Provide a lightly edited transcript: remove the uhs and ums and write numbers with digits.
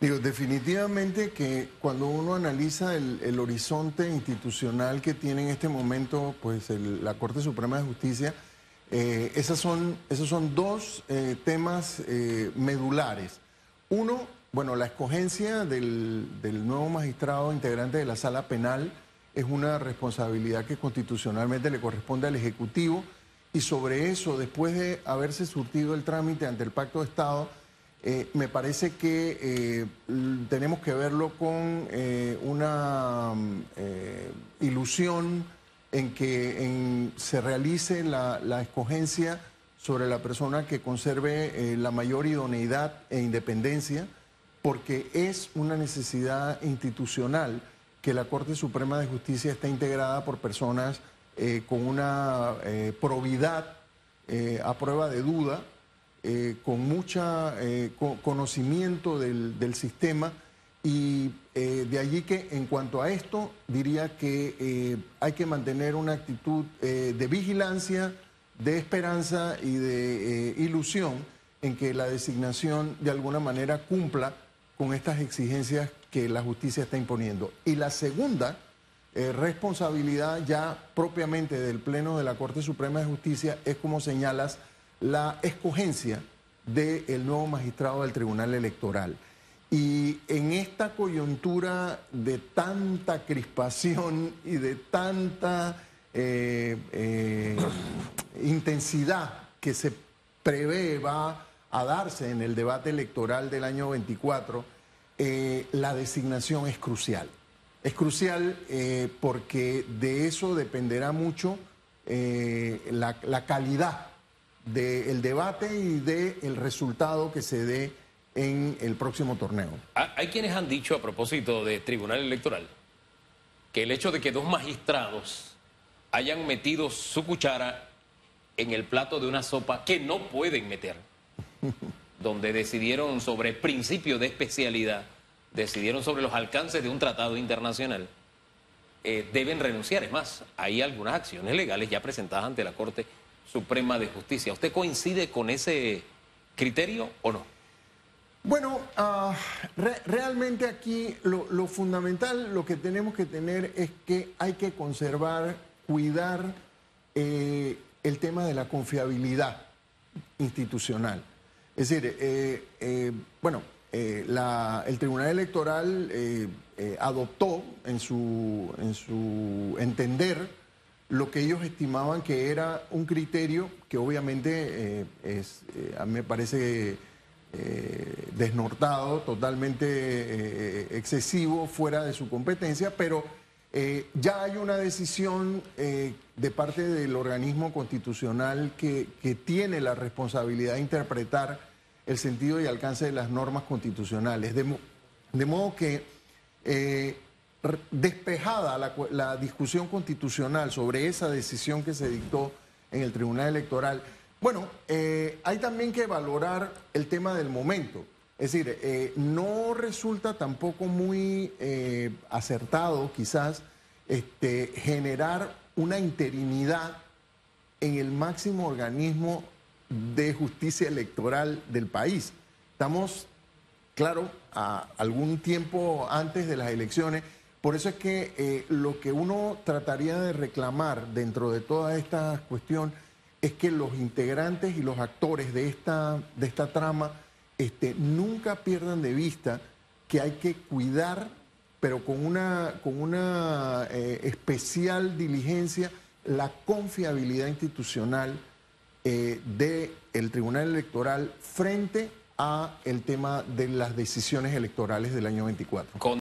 Digo, definitivamente que cuando uno analiza el horizonte institucional que tiene en este momento, pues la Corte Suprema de Justicia, esos son dos temas medulares. Uno, bueno, la escogencia del nuevo magistrado integrante de la Sala Penal es una responsabilidad que constitucionalmente le corresponde al Ejecutivo, y sobre eso, después de haberse surtido el trámite ante el Pacto de Estado, me parece que tenemos que verlo con una ilusión en que se realice la escogencia sobre la persona que conserve la mayor idoneidad e independencia, porque es una necesidad institucional que la Corte Suprema de Justicia esté integrada por personas con una probidad a prueba de duda, con mucho conocimiento del sistema, y de allí que en cuanto a esto diría que hay que mantener una actitud de vigilancia, de esperanza y de ilusión en que la designación de alguna manera cumpla con estas exigencias que la justicia está imponiendo. Y la segunda responsabilidad ya propiamente del Pleno de la Corte Suprema de Justicia es, como señalas, la escogencia del nuevo magistrado del Tribunal Electoral. Y en esta coyuntura de tanta crispación y de tanta intensidad que se prevé va a darse en el debate electoral del año 24, la designación es crucial. Es crucial porque de eso dependerá mucho la calidad del debate y del resultado que se dé en el próximo torneo. Hay quienes han dicho, a propósito de Tribunal Electoral, que el hecho de que dos magistrados hayan metido su cuchara en el plato de una sopa que no pueden meter, donde decidieron sobre principios de especialidad, decidieron sobre los alcances de un tratado internacional, deben renunciar. Es más, hay algunas acciones legales ya presentadas ante la Corte Suprema de Justicia. ¿Usted coincide con ese criterio o no? Bueno, realmente aquí lo fundamental, lo que tenemos que tener es que hay que conservar, cuidar el tema de la confiabilidad institucional. Es decir, el Tribunal Electoral adoptó en su entender lo que ellos estimaban que era un criterio que obviamente a mí me parece desnortado, totalmente excesivo, fuera de su competencia, pero ya hay una decisión de parte del organismo constitucional que tiene la responsabilidad de interpretar el sentido y alcance de las normas constitucionales. De modo que, despejada la discusión constitucional sobre esa decisión que se dictó en el Tribunal Electoral, bueno, hay también que valorar el tema del momento. Es decir, no resulta tampoco muy acertado quizás generar una interinidad en el máximo organismo de justicia electoral del país. Estamos, claro, a algún tiempo antes de las elecciones. Por eso es que lo que uno trataría de reclamar dentro de toda esta cuestión es que los integrantes y los actores de esta trama nunca pierdan de vista que hay que cuidar, pero con una especial diligencia, la confiabilidad institucional del Tribunal Electoral frente a el tema de las decisiones electorales del año 24.